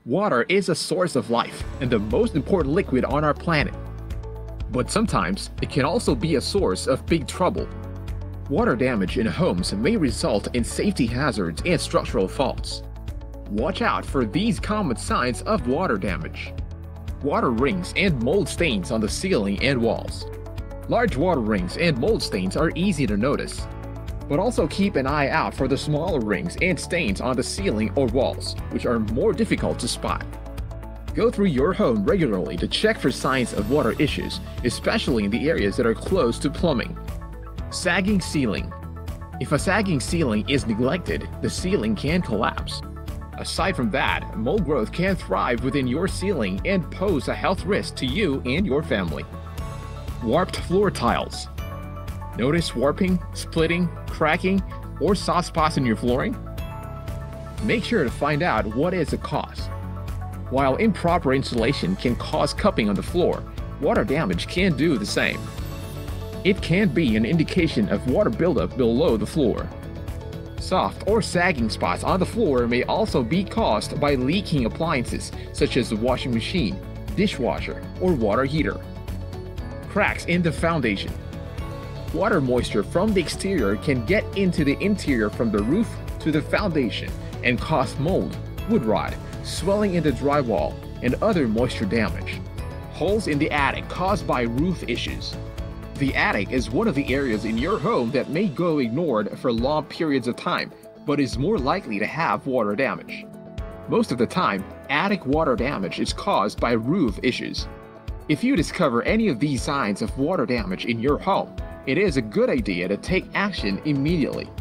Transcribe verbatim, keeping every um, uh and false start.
Water is a source of life and the most important liquid on our planet. But sometimes it can also be a source of big trouble. Water damage in homes may result in safety hazards and structural faults. Watch out for these common signs of water damage. Water rings and mold stains on the ceiling and walls. Large water rings and mold stains are easy to notice, but also keep an eye out for the smaller rings and stains on the ceiling or walls, which are more difficult to spot. Go through your home regularly to check for signs of water issues, especially in the areas that are close to plumbing. Sagging ceiling. If a sagging ceiling is neglected, the ceiling can collapse. Aside from that, mold growth can thrive within your ceiling and pose a health risk to you and your family. Warped floor tiles. Notice warping, splitting, cracking, or soft spots in your flooring? Make sure to find out what is the cause. While improper insulation can cause cupping on the floor, water damage can do the same. It can be an indication of water buildup below the floor. Soft or sagging spots on the floor may also be caused by leaking appliances such as the washing machine, dishwasher, or water heater. Cracks in the foundation. Water moisture from the exterior can get into the interior from the roof to the foundation and cause mold, wood rot, swelling in the drywall, and other moisture damage. Holes in the attic caused by roof issues. The attic is one of the areas in your home that may go ignored for long periods of time, but is more likely to have water damage. Most of the time, attic water damage is caused by roof issues. If you discover any of these signs of water damage in your home, it is a good idea to take action immediately.